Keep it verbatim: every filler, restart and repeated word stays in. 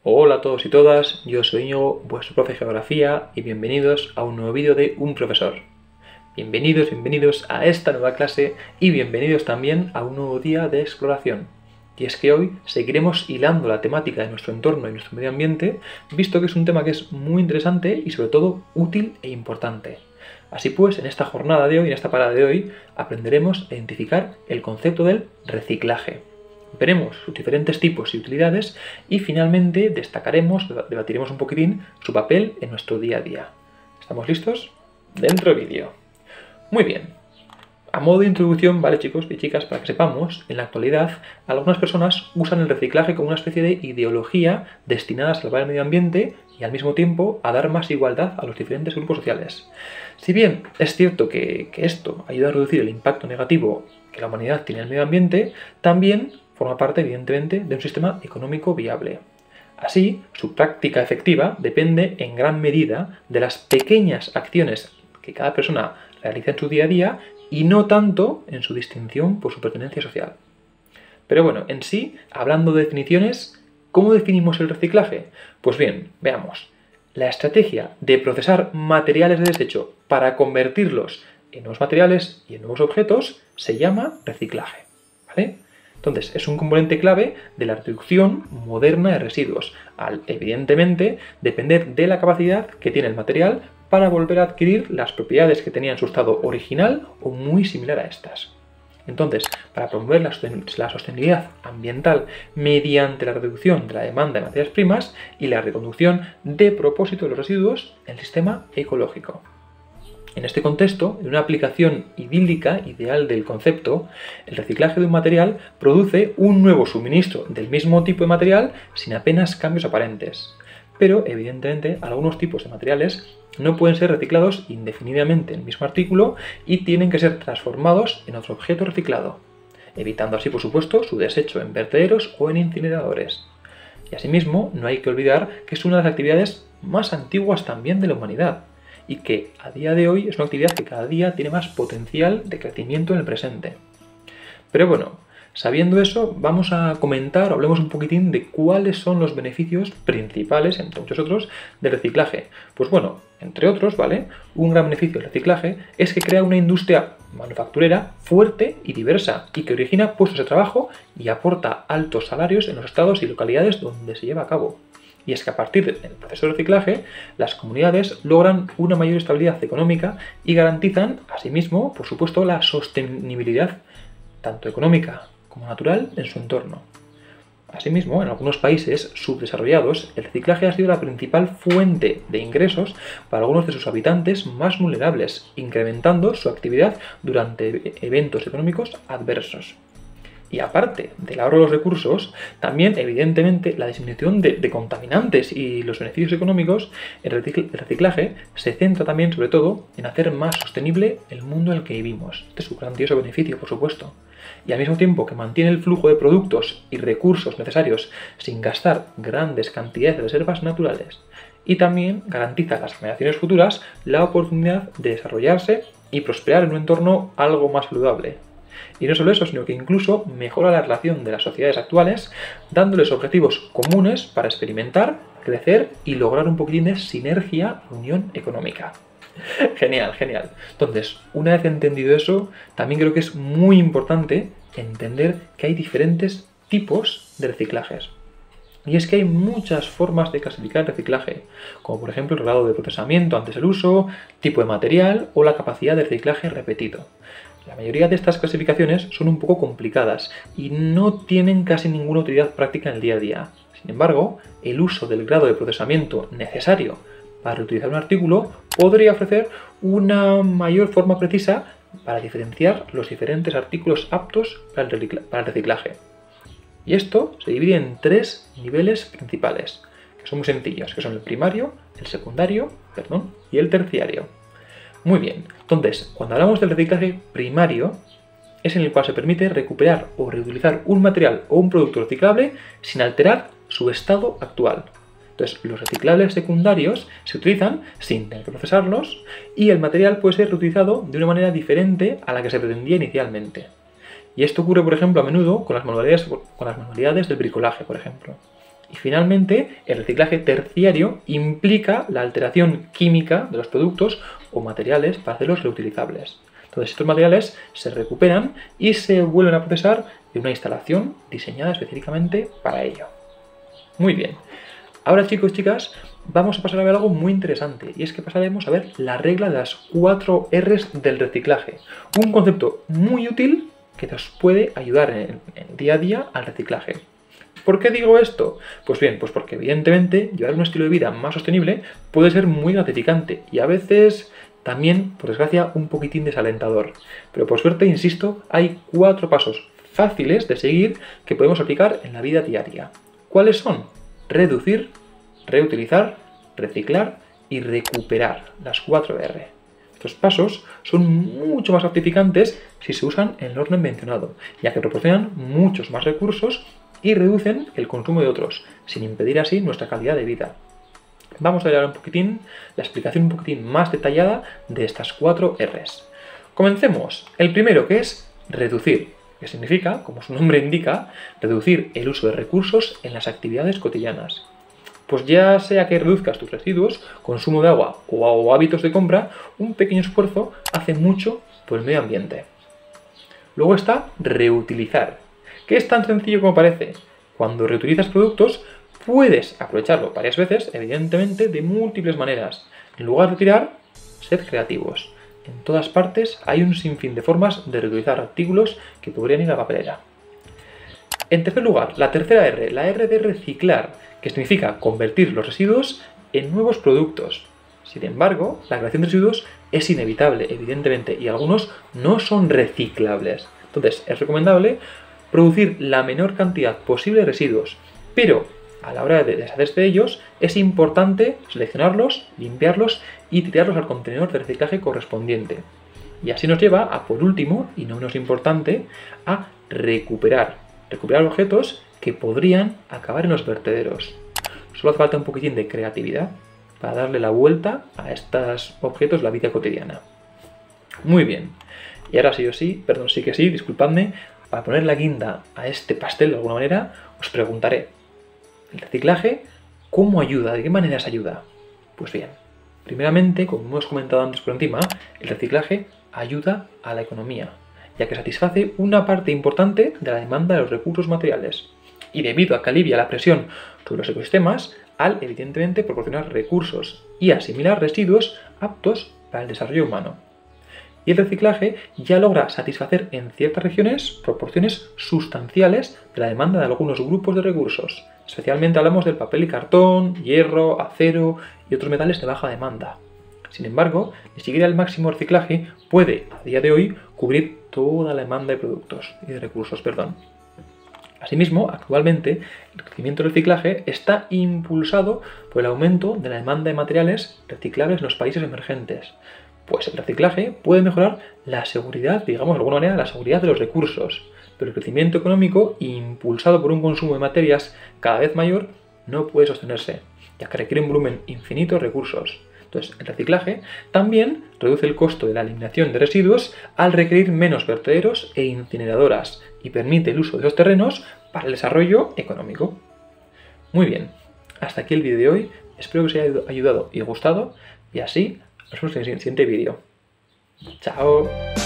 Hola a todos y todas, yo soy Íñigo, vuestro profe de Geografía, y bienvenidos a un nuevo vídeo de Un Profesor. Bienvenidos, bienvenidos a esta nueva clase y bienvenidos también a un nuevo día de exploración. Y es que hoy seguiremos hilando la temática de nuestro entorno y nuestro medio ambiente, visto que es un tema que es muy interesante y sobre todo útil e importante. Así pues, en esta jornada de hoy, en esta parada de hoy, aprenderemos a identificar el concepto del reciclaje. Veremos sus diferentes tipos y utilidades y finalmente destacaremos, debatiremos un poquitín su papel en nuestro día a día. ¿Estamos listos? Dentro vídeo. Muy bien. A modo de introducción, vale chicos y chicas, para que sepamos, en la actualidad algunas personas usan el reciclaje como una especie de ideología destinada a salvar el medio ambiente y al mismo tiempo a dar más igualdad a los diferentes grupos sociales. Si bien es cierto que, que esto ayuda a reducir el impacto negativo que la humanidad tiene en el medio ambiente, también forma parte, evidentemente, de un sistema económico viable. Así, su práctica efectiva depende en gran medida de las pequeñas acciones que cada persona realiza en su día a día y no tanto en su distinción por su pertenencia social. Pero bueno, en sí, hablando de definiciones, ¿cómo definimos el reciclaje? Pues bien, veamos. La estrategia de procesar materiales de desecho para convertirlos en nuevos materiales y en nuevos objetos se llama reciclaje, ¿vale? Entonces, es un componente clave de la reducción moderna de residuos, al, evidentemente, depender de la capacidad que tiene el material para volver a adquirir las propiedades que tenía en su estado original o muy similar a estas. Entonces, para promover la sostenibilidad ambiental mediante la reducción de la demanda de materias primas y la reconducción de propósito de los residuos en el sistema ecológico. En este contexto, en una aplicación idílica, ideal del concepto, el reciclaje de un material produce un nuevo suministro del mismo tipo de material sin apenas cambios aparentes. Pero, evidentemente, algunos tipos de materiales no pueden ser reciclados indefinidamente en el mismo artículo y tienen que ser transformados en otro objeto reciclado, evitando así, por supuesto, su desecho en vertederos o en incineradores. Y asimismo, no hay que olvidar que es una de las actividades más antiguas también de la humanidad, y que a día de hoy es una actividad que cada día tiene más potencial de crecimiento en el presente. Pero bueno, sabiendo eso, vamos a comentar o hablemos un poquitín de cuáles son los beneficios principales, entre muchos otros, del reciclaje. Pues bueno, entre otros, ¿vale? Un gran beneficio del reciclaje es que crea una industria manufacturera fuerte y diversa y que origina puestos de trabajo y aporta altos salarios en los estados y localidades donde se lleva a cabo. Y es que a partir del proceso de reciclaje, las comunidades logran una mayor estabilidad económica y garantizan, asimismo, por supuesto, la sostenibilidad tanto económica como natural en su entorno. Asimismo, en algunos países subdesarrollados, el reciclaje ha sido la principal fuente de ingresos para algunos de sus habitantes más vulnerables, incrementando su actividad durante eventos económicos adversos. Y aparte del ahorro de los recursos, también, evidentemente, la disminución de, de contaminantes y los beneficios económicos, el, recicl el reciclaje se centra también, sobre todo, en hacer más sostenible el mundo en el que vivimos. Este es un grandioso beneficio, por supuesto. Y al mismo tiempo que mantiene el flujo de productos y recursos necesarios sin gastar grandes cantidades de reservas naturales. Y también garantiza a las generaciones futuras la oportunidad de desarrollarse y prosperar en un entorno algo más saludable. Y no solo eso, sino que incluso mejora la relación de las sociedades actuales, dándoles objetivos comunes para experimentar, crecer y lograr un poquitín de sinergia y unión económica. Genial, genial. Entonces, una vez entendido eso, también creo que es muy importante entender que hay diferentes tipos de reciclajes. Y es que hay muchas formas de clasificar el reciclaje, como por ejemplo el grado de procesamiento antes del uso, tipo de material o la capacidad de reciclaje repetido. La mayoría de estas clasificaciones son un poco complicadas y no tienen casi ninguna utilidad práctica en el día a día. Sin embargo, el uso del grado de procesamiento necesario para reutilizar un artículo podría ofrecer una mayor forma precisa para diferenciar los diferentes artículos aptos para el, para el reciclaje. Y esto se divide en tres niveles principales, que son muy sencillos, que son el primario, el secundario, perdón, y el terciario. Muy bien, entonces, cuando hablamos del reciclaje primario, es en el cual se permite recuperar o reutilizar un material o un producto reciclable sin alterar su estado actual. Entonces, los reciclables secundarios se utilizan sin tener que procesarlos y el material puede ser reutilizado de una manera diferente a la que se pretendía inicialmente. Y esto ocurre, por ejemplo, a menudo con las manualidades, con las manualidades del bricolaje, por ejemplo. Y finalmente, el reciclaje terciario implica la alteración química de los productos o materiales para hacerlos reutilizables. Entonces, estos materiales se recuperan y se vuelven a procesar en una instalación diseñada específicamente para ello. Muy bien. Ahora, chicos y chicas, vamos a pasar a ver algo muy interesante, y es que pasaremos a ver la regla de las cuatro R's del reciclaje. Un concepto muy útil que nos puede ayudar en el día a día al reciclaje. ¿Por qué digo esto? Pues bien, pues porque evidentemente llevar un estilo de vida más sostenible puede ser muy gratificante y a veces también, por desgracia, un poquitín desalentador. Pero por suerte, insisto, hay cuatro pasos fáciles de seguir que podemos aplicar en la vida diaria. ¿Cuáles son? Reducir, reutilizar, reciclar y recuperar, las cuatro R. Estos pasos son mucho más gratificantes si se usan en el orden mencionado, ya que proporcionan muchos más recursos y reducen el consumo de otros, sin impedir así nuestra calidad de vida. Vamos a ver un poquitín la explicación un poquitín más detallada de estas cuatro R's. Comencemos. El primero, que es reducir, que significa, como su nombre indica, reducir el uso de recursos en las actividades cotidianas. Pues ya sea que reduzcas tus residuos, consumo de agua o hábitos de compra, un pequeño esfuerzo hace mucho por el medio ambiente. Luego está reutilizar, que es tan sencillo como parece. Cuando reutilizas productos, puedes aprovecharlo varias veces, evidentemente, de múltiples maneras. En lugar de tirar, sed creativos. En todas partes hay un sinfín de formas de reutilizar artículos que podrían ir a la papelera. En tercer lugar, la tercera R, la R de reciclar, que significa convertir los residuos en nuevos productos. Sin embargo, la creación de residuos es inevitable, evidentemente, y algunos no son reciclables. Entonces, es recomendable producir la menor cantidad posible de residuos, pero a la hora de deshacerse de ellos es importante seleccionarlos, limpiarlos y tirarlos al contenedor de reciclaje correspondiente. Y así nos lleva a, por último, y no menos importante, a recuperar. Recuperar objetos que podrían acabar en los vertederos. Solo hace falta un poquitín de creatividad para darle la vuelta a estos objetos de la vida cotidiana. Muy bien. Y ahora sí o sí, perdón, sí que sí, disculpadme, para poner la guinda a este pastel de alguna manera, os preguntaré, ¿el reciclaje cómo ayuda? ¿De qué maneras ayuda? Pues bien, primeramente, como hemos comentado antes por encima, el reciclaje ayuda a la economía, ya que satisface una parte importante de la demanda de los recursos materiales. Y debido a que alivia la presión sobre los ecosistemas, al evidentemente proporcionar recursos y asimilar residuos aptos para el desarrollo humano. Y el reciclaje ya logra satisfacer en ciertas regiones proporciones sustanciales de la demanda de algunos grupos de recursos. Especialmente hablamos del papel y cartón, hierro, acero y otros metales de baja demanda. Sin embargo, ni siquiera el máximo reciclaje puede, a día de hoy, cubrir toda la demanda de productos y de recursos, perdón. Asimismo, actualmente, el crecimiento del reciclaje está impulsado por el aumento de la demanda de materiales reciclables en los países emergentes. Pues el reciclaje puede mejorar la seguridad, digamos de alguna manera, la seguridad de los recursos. Pero el crecimiento económico, impulsado por un consumo de materias cada vez mayor, no puede sostenerse, ya que requiere un volumen infinito de recursos. Entonces, el reciclaje también reduce el costo de la eliminación de residuos al requerir menos vertederos e incineradoras y permite el uso de los terrenos para el desarrollo económico. Muy bien, hasta aquí el vídeo de hoy. Espero que os haya ayudado y gustado y así nos vemos en el siguiente vídeo. ¡Chao!